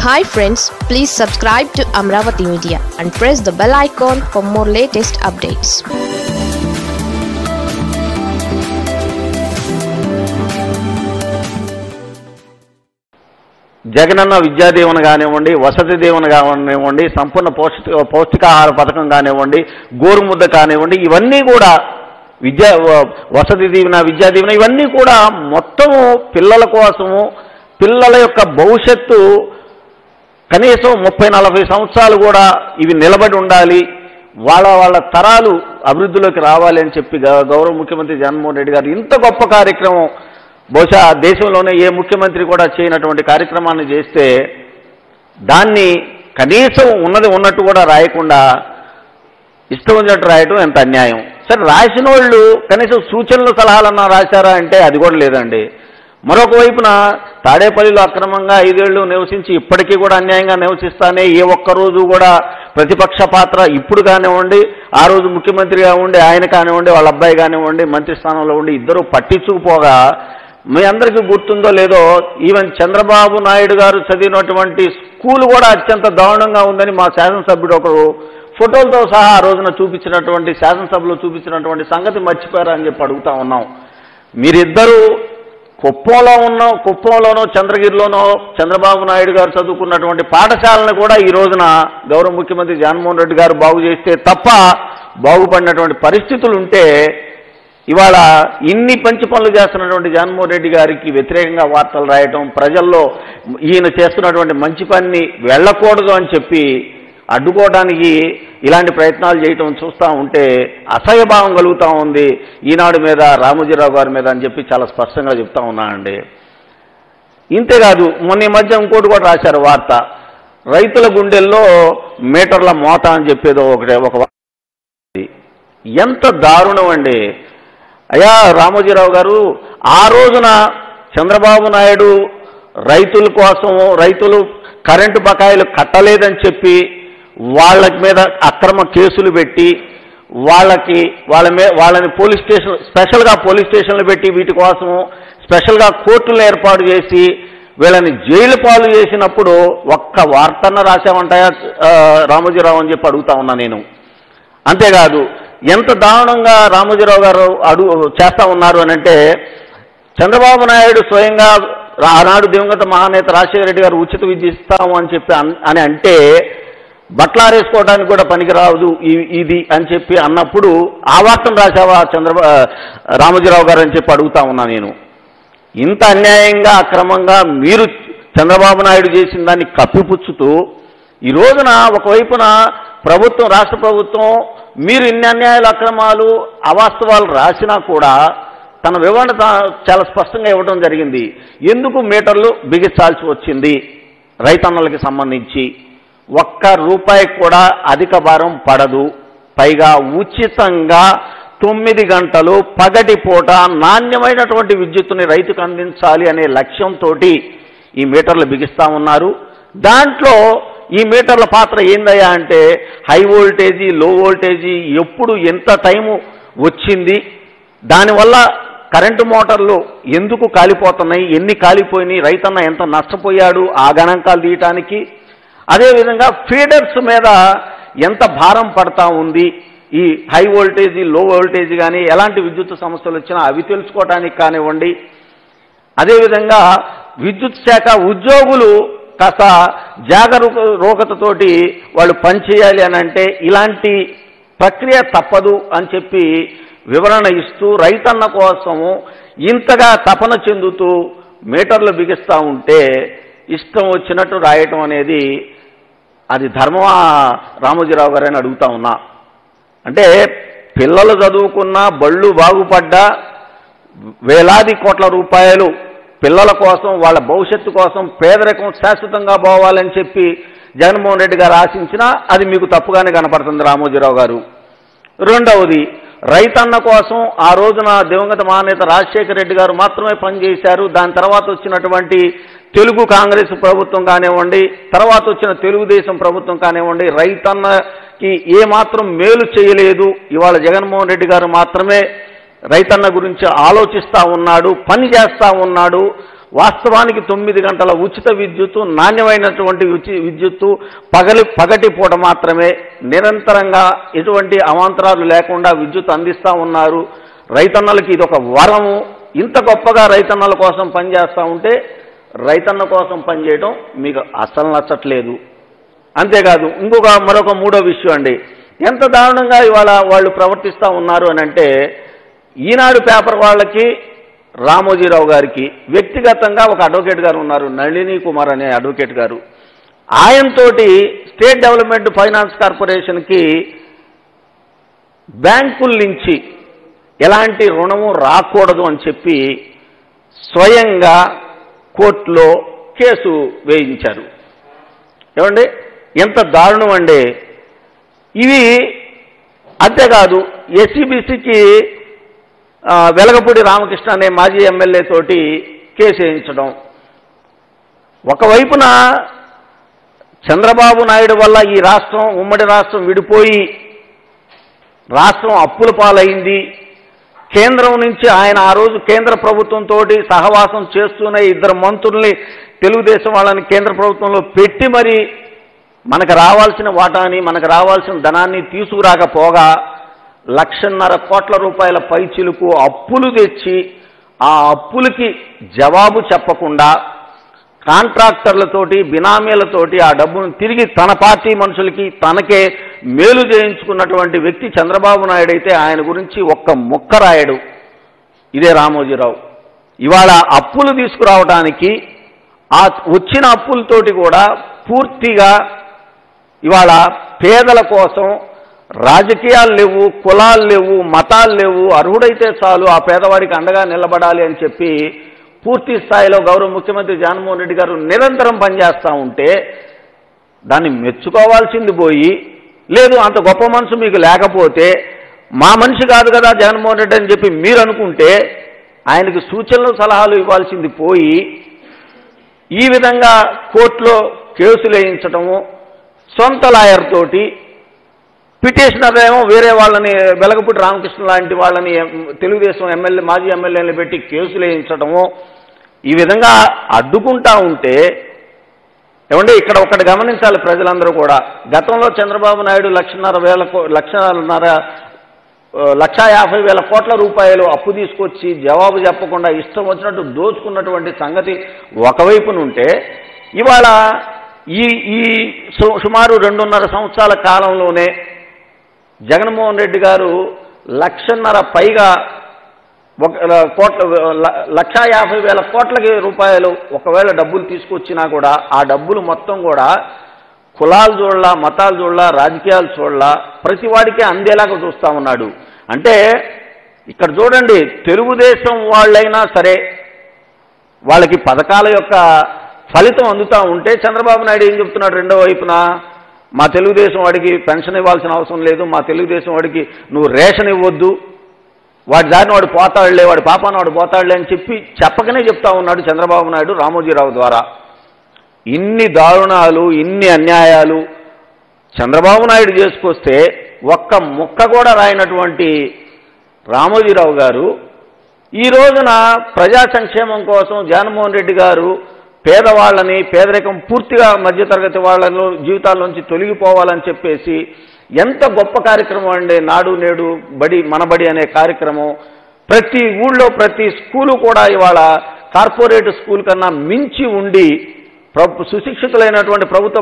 Hi friends, please subscribe to Amaravathi Media and press the bell icon for more latest updates. Jagananna Vidya Deevena కానివ్వండి, వసతి దీవెన కానివ్వండి, సంపూర్ణ పౌష్టికాహార పథకం కానివ్వండి, గోరుముద్ద కానివ్వండి, ఇవన్నీ కూడా వసతి దీవెన, విద్యా దీవెన ఇవన్నీ కూడా మొత్తము పిల్లల కోసము, పిల్లల యొక్క భవిష్యత్తు కనీసం 30-40 సంవత్సరాలు కూడా ఇవి నిలబడి ఉండాలి, వాళ్ళ తరాలు అభివృద్ధిలోకి రావాలి అని చెప్పి గౌరవ ముఖ్యమంత్రి జగన్మోహన్ రెడ్డి గారు ఇంత గొప్ప కార్యక్రమం బహుశా దేశంలోనే ఏ ముఖ్యమంత్రి కూడా చేయనటువంటి కార్యక్రమాన్ని చేస్తే దాన్ని కనీసం ఉన్నది ఉన్నట్టు కూడా రాయకుండా ఇష్టం ఉన్నట్టు రాయటం ఎంత అన్యాయం. సరే, రాసిన వాళ్ళు కనీసం సూచనలు సలహాలన్నా రాశారా అంటే అది కూడా లేదండి. మరొక వైపున తాడేపల్లిలో అక్రమంగా 5 ఏళ్లు నివసించి ఇప్పటికీ కూడా అన్యాయంగా నివసిస్తానే ఏ ఒక్కరోజు కూడా ప్రతిపక్ష పాత్ర ఇప్పుడు కానివ్వండి, ఆ రోజు ముఖ్యమంత్రిగా ఉండి ఆయన కానివ్వండి, వాళ్ళ అబ్బాయి కానివ్వండి మంత్రి స్థానంలో ఉండి ఇద్దరు పట్టించుకుపోగా, మీ అందరికీ గుర్తుందో లేదో, ఈవెన్ చంద్రబాబు నాయుడు గారు చదివినటువంటి స్కూల్ కూడా అత్యంత దారుణంగా ఉందని మా శాసనసభ్యుడు ఒకరు ఫోటోలతో సహా ఆ రోజున చూపించినటువంటి శాసనసభలో చూపించినటువంటి సంగతి మర్చిపోయారా అని చెప్పి అడుగుతా ఉన్నాం. మీరిద్దరూ కుప్పంలోనో చంద్రగిరిలోనో చంద్రబాబు నాయుడు గారు చదువుకున్నటువంటి పాఠశాలను కూడా ఈ రోజున గౌరవ ముఖ్యమంత్రి జగన్మోహన్ రెడ్డి గారు బాగు చేస్తే తప్ప బాగుపడినటువంటి పరిస్థితులు ఉంటే, ఇవాళ ఇన్ని మంచి పనులు చేస్తున్నటువంటి జగన్మోహన్ రెడ్డి గారికి వ్యతిరేకంగా వార్తలు రాయటం, ప్రజల్లో ఈయన చేస్తున్నటువంటి మంచి పనిని వెళ్ళకూడదు అని చెప్పి అడ్డుకోవడానికి ఇలాంటి ప్రయత్నాలు చేయటం చూస్తూ ఉంటే అసహ్యభావం కలుగుతూ ఉంది ఈనాడు మీద, రామోజీ రావు గారి మీద అని చెప్పి చాలా స్పష్టంగా చెప్తా ఉన్నానండి. ఇంతేకాదు, మొన్న ఈ మధ్య ఇంకోటి కూడా రాశారు వార్త, రైతుల గుండెల్లో మీటర్ల మోత అని చెప్పేదో ఒక ఎంత దారుణం అండి. అయ్యా రామోజీరావు గారు, ఆ రోజున చంద్రబాబు నాయుడు రైతుల కోసం, రైతులు కరెంటు బకాయిలు కట్టలేదని చెప్పి వాళ్ళ మీద అక్రమ కేసులు పెట్టి వాళ్ళని పోలీస్ స్టేషన్, స్పెషల్గా పోలీస్ స్టేషన్లు పెట్టి వీటి కోసం స్పెషల్గా కోర్టులను ఏర్పాటు చేసి వీళ్ళని జైలు పాలు చేసినప్పుడు ఒక్క వార్తన్న రాశామంటాయా రామోజీరావు అని చెప్పి అడుగుతా ఉన్నా నేను. అంతేకాదు, ఎంత దారుణంగా రామోజీరావు గారు చేస్తూ ఉన్నారు అని అంటే, చంద్రబాబు నాయుడు స్వయంగా ఆనాడు దివంగత మహానేత రాజశేఖర రెడ్డి గారు ఉచిత విద్య ఇస్తాము అని చెప్పి అని అంటే బట్టలారేసుకోవడానికి కూడా పనికిరాదు ఇది అని చెప్పి అన్నప్పుడు ఆ వార్తను రాశావా రామోజీరావు గారు అని చెప్పి అడుగుతా ఉన్నా నేను. ఇంత అన్యాయంగా అక్రమంగా మీరు చంద్రబాబు నాయుడు చేసిన దాన్ని కప్పిపుచ్చుతూ ఈ రోజున ఒకవైపున ప్రభుత్వం, రాష్ట్ర ప్రభుత్వం మీరు ఇన్ని అన్యాయాలు, అక్రమాలు, అవాస్తవాలు రాసినా కూడా తన వివరణ చాలా స్పష్టంగా ఇవ్వడం జరిగింది. ఎందుకు మీటర్లు బిగించాల్సి వచ్చింది రైతన్నలకి సంబంధించి, ₹1 కూడా అధిక భారం పడదు, పైగా ఉచితంగా 9 గంటలు పగటిపూట నాణ్యమైనటువంటి విద్యుత్తుని రైతుకు అందించాలి అనే లక్ష్యంతో ఈ మీటర్లు బిగిస్తా ఉన్నారు. దాంట్లో ఈ మీటర్ల పాత్ర ఏందయ్యా అంటే, హై వోల్టేజీ, లో వోల్టేజీ, ఎప్పుడు ఎంత టైము వచ్చింది, దానివల్ల కరెంటు మోటార్లు ఎందుకు కాలిపోతున్నాయి, ఎన్ని కాలిపోయినాయి, రైతన్న ఎంత నష్టపోయాడు ఆ గణాంకాలు తీయటానికి, అదేవిధంగా ఫీడర్స్ మీద ఎంత భారం పడతా ఉంది, ఈ హై వోల్టేజీ, లో వోల్టేజీ కానీ ఎలాంటి విద్యుత్ సమస్యలు వచ్చినా అవి తెలుసుకోవడానికి కానివ్వండి, అదేవిధంగా విద్యుత్ శాఖ ఉద్యోగులు కాస్త జాగరూకతతోటి వాళ్ళు పనిచేయాలి అని అంటే ఇలాంటి ప్రక్రియ తప్పదు అని చెప్పి వివరణ ఇస్తూ రైతన్న కోసము ఇంతగా తపన చెందుతూ మీటర్లు బిగిస్తూ ఉంటే ఇష్టం వచ్చినట్టు రాయటం అనేది అది ధర్మమా రామోజీరావు గారని అడుగుతా ఉన్నా. అంటే పిల్లలు చదువుకున్నా, బళ్ళు బాగుపడ్డా, వేలాది కోట్ల రూపాయలు పిల్లల కోసం, వాళ్ళ భవిష్యత్తు కోసం, పేదరికం శాశ్వతంగా పోవాలని చెప్పి జగన్మోహన్ రెడ్డి గారు ఆశించినా అది మీకు తప్పుగానే కనపడుతుంది రామోజీరావు గారు. రెండవది, రైతన్న కోసం ఆ రోజున దివంగత మహానేత రాజశేఖర రెడ్డి గారు మాత్రమే పనిచేశారు. దాని తర్వాత వచ్చినటువంటి తెలుగు కాంగ్రెస్ ప్రభుత్వం కానివ్వండి, తర్వాత వచ్చిన తెలుగుదేశం ప్రభుత్వం కానివ్వండి, రైతన్నకి ఏమాత్రం మేలు చేయలేదు. ఇవాళ జగన్మోహన్ రెడ్డి గారు మాత్రమే రైతన్న గురించి ఆలోచిస్తూ ఉన్నాడు, పని చేస్తూ ఉన్నాడు, వాస్తవానికి 9 గంటల ఉచిత విద్యుత్తు, నాణ్యమైనటువంటి విద్యుత్తు పగటి పూట మాత్రమే నిరంతరంగా ఎటువంటి అవాంతరాలు లేకుండా విద్యుత్ అందిస్తూ ఉన్నారు. రైతన్నలకి ఇది ఒక వరము. ఇంత గొప్పగా రైతన్నల కోసం పనిచేస్తూ ఉంటే రైతన్న కోసం పనిచేయడం మీకు అస్సలు నచ్చట్లేదు. అంతేకాదు మరొక మూడో విషయం అండి, ఎంత దారుణంగా ఇవాళ వాళ్ళు ప్రవర్తిస్తూ ఉన్నారు అని అంటే, ఈనాడు పేపర్ వాళ్ళకి రామోజీ రావు గారికి వ్యక్తిగతంగా ఒక అడ్వకేట్ గారు ఉన్నారు, నళిని కుమార్ అనే అడ్వకేట్ గారు. ఆయనతోటి స్టేట్ డెవలప్మెంట్ ఫైనాన్స్ కార్పొరేషన్కి బ్యాంకుల నుంచి ఎలాంటి రుణము రాకూడదు అని చెప్పి స్వయంగా కోర్టులో కేసు వేయించారు. ఏమండి, ఎంత దారుణం అండి ఇవి. అంతేకాదు ఎస్సీబీసీకి వెలగపూడి రామకృష్ణ అనే మాజీ ఎమ్మెల్యే తోటి కేసు వేయించడం. ఒకవైపున చంద్రబాబు నాయుడు వల్ల ఈ రాష్ట్రం, ఉమ్మడి రాష్ట్రం విడిపోయి రాష్ట్రం అప్పుల పాలైంది. కేంద్రం నుంచి ఆయన ఆ రోజు కేంద్ర ప్రభుత్వంతో సహవాసం చేస్తూనే 2 మంత్రుల్ని తెలుగుదేశం వాళ్ళని కేంద్ర ప్రభుత్వంలో పెట్టి మరి మనకు రావాల్సిన వాటాని, మనకు రావాల్సిన ధనాన్ని తీసుకురాకపోగా 1,50,000 కోట్ల రూపాయల పైచిలుకు అప్పులు తెచ్చి ఆ అప్పులకి జవాబు చెప్పకుండా కాంట్రాక్టర్లతోటి, బినామీలతోటి ఆ డబ్బును తిరిగి తన పార్టీ మనుషులకి తనకే మేలు చేయించుకున్నటువంటి వ్యక్తి చంద్రబాబు నాయుడు అయితే ఆయన గురించి ఒక్క ముక్క రాయడు. ఇదే రామోజీరావు. ఇవాళ అప్పులు తీసుకురావడానికి ఆ వచ్చిన అప్పులతోటి కూడా పూర్తిగా ఇవాళ పేదల కోసం రాజకీయాలు లేవు, కులాలు లేవు, మతాలు లేవు, అర్హుడైతే చాలు ఆ పేదవాడికి అండగా నిలబడాలి అని చెప్పి పూర్తి స్థాయిలో గౌరవ ముఖ్యమంత్రి జగన్మోహన్ రెడ్డి గారు నిరంతరం పనిచేస్తూ ఉంటే దాన్ని మెచ్చుకోవాల్సింది పోయి, లేదు అంత గొప్ప మనసు మీకు లేకపోతే మా మనిషి కాదు కదా జగన్మోహన్ రెడ్డి అని చెప్పి మీరు అనుకుంటే ఆయనకు సూచనలు సలహాలు ఇవ్వాల్సింది పోయి ఈ విధంగా కోర్టులో కేసులు వేయించడము, సొంత లాయర్ తోటి పిటిషనర్ ఏమో వేరే వాళ్ళని వెలగపూడి రామకృష్ణ లాంటి వాళ్ళని తెలుగుదేశం మాజీ ఎమ్మెల్యేలు పెట్టి కేసులు వేయించడము, ఈ విధంగా అడ్డుకుంటా ఉంటే ఏమంటే ఇక్కడ ఒకటి గమనించాలి ప్రజలందరూ కూడా. గతంలో చంద్రబాబు నాయుడు 1,50,000 కోట్ల రూపాయలు అప్పు తీసుకొచ్చి జవాబు చెప్పకుండా ఇష్టం వచ్చినట్టు దోచుకున్నటువంటి సంగతి ఒకవైపునుంటే, ఇవాళ ఈ సుమారు 2.5 సంవత్సరాల కాలంలోనే జగన్మోహన్ రెడ్డి గారు 1,50,000 పైగా 1,50,000 కోట్లకి రూపాయలు ఒకవేళ డబ్బులు తీసుకొచ్చినా కూడా ఆ డబ్బులు మొత్తం కూడా కులాలు చూడలా, మతాలు చూడలా, రాజకీయాలు చూడలా, ప్రతి వాడికే అందేలాగా చూస్తూ ఉన్నాడు. అంటే ఇక్కడ చూడండి, తెలుగుదేశం వాళ్ళైనా సరే వాళ్ళకి పథకాల యొక్క ఫలితం అందుతూ ఉంటే చంద్రబాబు నాయుడు ఏం చెప్తున్నాడు రెండో వైపున, మా తెలుగుదేశం వాడికి పెన్షన్ ఇవ్వాల్సిన అవసరం లేదు, మా తెలుగుదేశం వాడికి నువ్వు రేషన్ ఇవ్వద్దు, వాడి దారిని వాడు పోతాడులే, వాడి పాపాన వాడు పోతాడులే అని చెప్పకనే చెప్తా ఉన్నాడు చంద్రబాబు నాయుడు రామోజీరావు ద్వారా. ఇన్ని దారుణాలు, ఇన్ని అన్యాయాలు చంద్రబాబు నాయుడు చేసుకొస్తే ఒక్క ముక్క కూడా రాయనటువంటి రామోజీరావు గారు ఈ రోజున ప్రజా సంక్షేమం కోసం జగన్మోహన్ రెడ్డి గారు పేదవాళ్ళని, పేదరికం పూర్తిగా మధ్యతరగతి వాళ్ళను జీవితాల్లోంచి తొలగిపోవాలని చెప్పేసి ఎంత గొప్ప కార్యక్రమం అండి. నాడు నేడు బడి మనబడి అనే కార్యక్రమం ప్రతి ఊళ్ళో ప్రతి స్కూలు కూడా ఇవాళ కార్పొరేట్ స్కూల్ కన్నా మించి ఉండి సుశిక్షితులైనటువంటి ప్రభుత్వ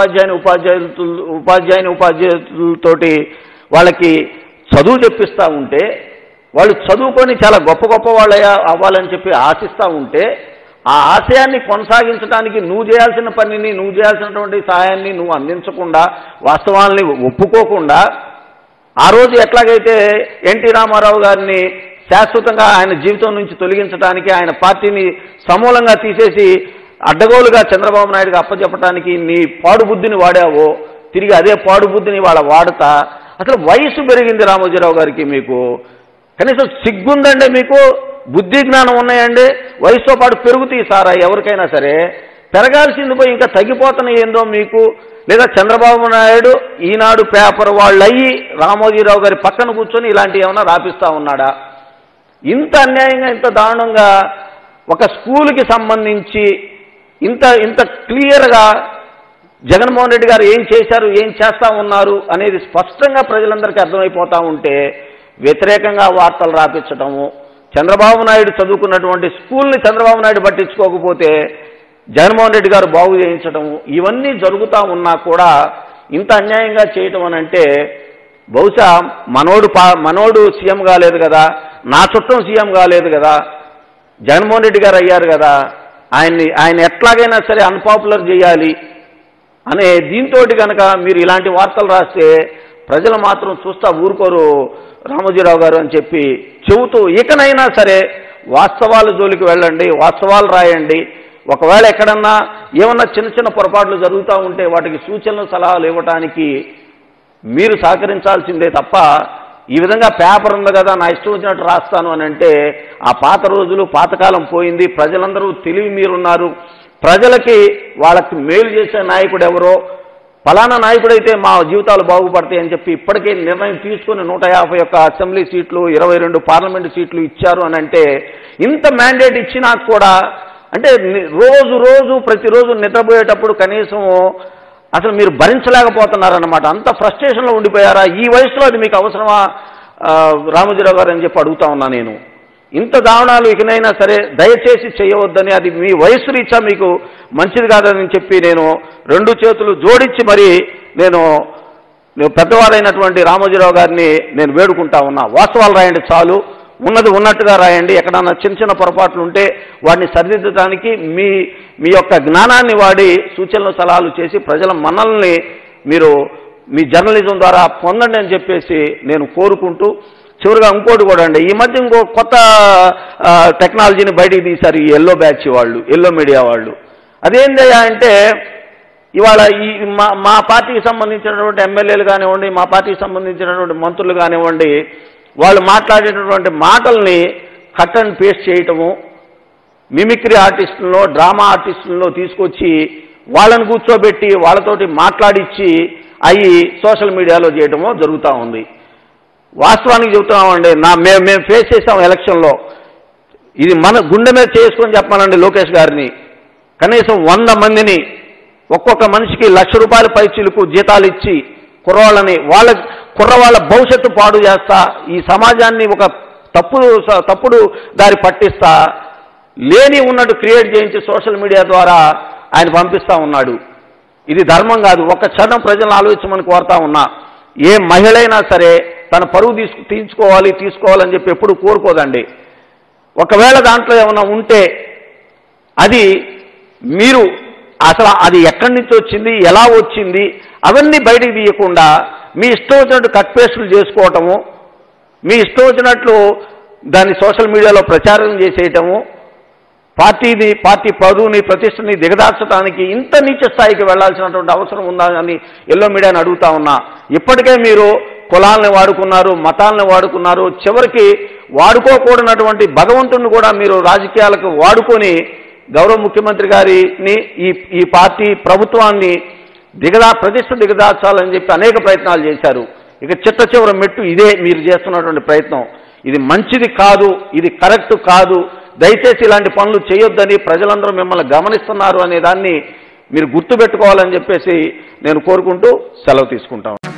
ఉపాధ్యాయులతోటి వాళ్ళకి చదువు చెప్పిస్తూ ఉంటే, వాళ్ళు చదువుకొని చాలా గొప్ప గొప్ప వాళ్ళు అవ్వాలని చెప్పి ఆశిస్తూ ఉంటే, ఆ ఆశయాన్ని కొనసాగించడానికి నువ్వు చేయాల్సిన పనిని, నువ్వు చేయాల్సినటువంటి సహాయాన్ని నువ్వు అందించకుండా, వాస్తవాల్ని ఒప్పుకోకుండా, ఆ రోజు ఎట్లాగైతే ఎన్టీ రామారావు గారిని శాశ్వతంగా ఆయన జీవితం నుంచి తొలగించడానికి, ఆయన పార్టీని సమూలంగా తీసేసి అడ్డగోలుగా చంద్రబాబు నాయుడుకి అప్పచెప్పడానికి నీ పాడుబుద్ధిని వాడావో, తిరిగి అదే పాడుబుద్ధిని వాళ్ళ వాడతా. అసలు వయసు పెరిగింది రామోజీరావు గారికి, మీకు కనీసం సిగ్గుందండి, మీకు బుద్ధి జ్ఞానం ఉన్నాయండి? వయసుతో పాటు పెరుగుతాయి సారా ఎవరికైనా సరే, పెరగాల్సింది పోయి ఇంకా తగ్గిపోతున్నాయి ఏందో మీకు. లేదా చంద్రబాబు నాయుడు ఈనాడు పేపర్ వాళ్ళయ్యి రామోజీరావు గారి పక్కన కూర్చొని ఇలాంటివి ఏమైనా రాపిస్తూ ఉన్నాడా? ఇంత అన్యాయంగా, ఇంత దారుణంగా ఒక స్కూల్కి సంబంధించి ఇంత క్లియర్గా జగన్మోహన్ రెడ్డి గారు ఏం చేశారు, ఏం చేస్తా ఉన్నారు అనేది స్పష్టంగా ప్రజలందరికీ అర్థమైపోతూ ఉంటే వ్యతిరేకంగా వార్తలు రాపించటము, చంద్రబాబు నాయుడు చదువుకున్నటువంటి స్కూల్ని చంద్రబాబు నాయుడు పట్టించుకోకపోతే జగన్మోహన్ రెడ్డి గారు బాగు చేయించటము, ఇవన్నీ జరుగుతూ ఉన్నా కూడా ఇంత అన్యాయంగా చేయటం అని అంటే బహుశా మనోడు సీఎం కాలేదు కదా, నా చుట్టం సీఎం కాలేదు కదా, జగన్మోహన్ రెడ్డి గారు అయ్యారు కదా, ఆయన ఎట్లాగైనా సరే అన్పాపులర్ చేయాలి అనే దీంతో కనుక మీరు ఇలాంటి వార్తలు రాస్తే ప్రజలు మాత్రం చూస్తా ఊరుకోరు రామోజీ రావు గారు అని చెప్పి చెబుతూ ఇకనైనా సరే వాస్తవాల జోలికి వెళ్ళండి, వాస్తవాలు రాయండి. ఒకవేళ ఎక్కడన్నా ఏమన్నా చిన్న పొరపాట్లు జరుగుతూ ఉంటే వాటికి సూచనలు సలహాలు ఇవ్వటానికి మీరు సహకరించాల్సిందే తప్ప ఈ విధంగా పేపర్ ఉంది కదా నా ఇష్టం వచ్చినట్టు రాస్తాను అని అంటే ఆ పాత రోజులు పాతకాలం పోయింది. ప్రజలందరూ తెలివి మీరున్నారు. ప్రజలకి వాళ్ళకి మేలు చేసే నాయకుడు ఎవరో, ఫలానా నాయకుడైతే మా జీవితాలు బాగుపడతాయి అని చెప్పి ఇప్పటికే నిర్ణయం తీసుకుని 151 అసెంబ్లీ సీట్లు 22 పార్లమెంటు సీట్లు ఇచ్చారు అని అంటే ఇంత మ్యాండేట్ ఇచ్చినా కూడా అంటే రోజు ప్రతిరోజు నిద్రపోయేటప్పుడు కనీసం అసలు మీరు భరించలేకపోతున్నారన్నమాట. అంత ఫ్రస్ట్రేషన్లో ఉండిపోయారా? ఈ వయసులో అది మీకు అవసరమా రామోజీరావు గారు అని చెప్పి అడుగుతా ఉన్నా నేను. ఇంత దారుణాలు ఇకనైనా సరే దయచేసి చేయవద్దని, అది మీ వయసు రీత్యా మీకు మంచిది కాదని చెప్పి నేను 2 చేతులు జోడించి మరి నేను పెద్దవారైనటువంటి రామోజీరావు గారిని నేను వేడుకుంటా ఉన్నా. వాస్తవాలు రాయండి చాలు, ఉన్నది ఉన్నట్టుగా రాయండి. ఎక్కడన్నా చిన్న పొరపాట్లు ఉంటే వాటిని సరిదిద్దడానికి మీ యొక్క జ్ఞానాన్ని వాడి సూచనలు సలహాలు చేసి ప్రజల మన్నల్ని మీరు మీ జర్నలిజం ద్వారా పొందండి అని చెప్పేసి నేను కోరుకుంటూ చివరిగా ఇంకోటి కూడా అండి, ఈ మధ్య ఇంకో కొత్త టెక్నాలజీని బయటికి తీశారు ఈ ఎల్లో బ్యాచ్ వాళ్ళు, ఎల్లో మీడియా వాళ్ళు. అదేందయ్యా అంటే ఇవాళ ఈ మా పార్టీకి సంబంధించినటువంటి ఎమ్మెల్యేలు కానివ్వండి, మా పార్టీకి సంబంధించినటువంటి మంత్రులు కానివ్వండి, వాళ్ళు మాట్లాడేటటువంటి మాటల్ని కట్ అండ్ పేస్ట్ చేయటము, మిమిక్రీ ఆర్టిస్టులను డ్రామా ఆర్టిస్టులను తీసుకొచ్చి వాళ్ళని కూర్చోబెట్టి వాళ్ళతోటి మాట్లాడిచ్చి అవి సోషల్ మీడియాలో చేయటము జరుగుతూ ఉంది. వాస్తవానికి చెబుతున్నామండి, మేము ఫేస్ చేసాం ఎలక్షన్లో. ఇది మన గుండె మీద చేసుకొని చెప్పానండి లోకేష్ గారిని. కనీసం 100 మందిని ఒక్కొక్క మనిషికి ₹1,00,000 పైచిలుకు జీతాలు ఇచ్చి కుర్రవాళ్ళ భవిష్యత్తు పాడు చేస్తా, ఈ సమాజాన్ని ఒక తప్పుడు దారి పట్టిస్తా, లేని ఉన్నట్టు క్రియేట్ చేయించి సోషల్ మీడియా ద్వారా ఆయన పంపిస్తూ ఉన్నాడు. ఇది ధర్మం కాదు. ఒక్క క్షణం ప్రజలను ఆలోచించమని కోరుతా ఉన్నా. ఏ మహిళ అయినా సరే తన పరువు తీసుకోవాలని చెప్పి ఎప్పుడు కోరుకోదండి. ఒకవేళ దాంట్లో ఏమైనా ఉంటే అది మీరు అసలు అది ఎక్కడి నుంచి వచ్చింది, ఎలా వచ్చింది అవన్నీ బయటికి తీయకుండా మీ ఇష్టం వచ్చినట్టు కట్ పేస్టులు చేసుకోవటము, మీ ఇష్టం వచ్చినట్లు దాన్ని సోషల్ మీడియాలో ప్రచారం చేసేయటము, పార్టీ పరువుని ప్రతిష్టని దిగదార్చడానికి ఇంత నీచ స్థాయికి వెళ్లాల్సినటువంటి అవసరం ఉందా అని ఎల్లో మీడియాని అడుగుతా ఉన్నా. ఇప్పటికే మీరు కులాలని వాడుకున్నారు, మతాలను వాడుకున్నారు, చివరికి వాడుకోకూడనటువంటి భగవంతుడిని కూడా మీరు రాజకీయాలకు వాడుకొని గౌరవ ముఖ్యమంత్రి గారిని ఈ పార్టీ ప్రభుత్వాన్ని ప్రతిష్ట దిగదార్చాలని చెప్పి అనేక ప్రయత్నాలు చేశారు. ఇక చివరి మెట్టు ఇదే మీరు చేస్తున్నటువంటి ప్రయత్నం. ఇది మంచిది కాదు, ఇది కరెక్ట్ కాదు. దయచేసి ఇలాంటి పనులు చేయొద్దని ప్రజలందరూ మిమ్మల్ని గమనిస్తున్నారు అనే దాన్ని మీరు గుర్తుపెట్టుకోవాలని చెప్పేసి నేను కోరుకుంటూ సెలవు తీసుకుంటాను.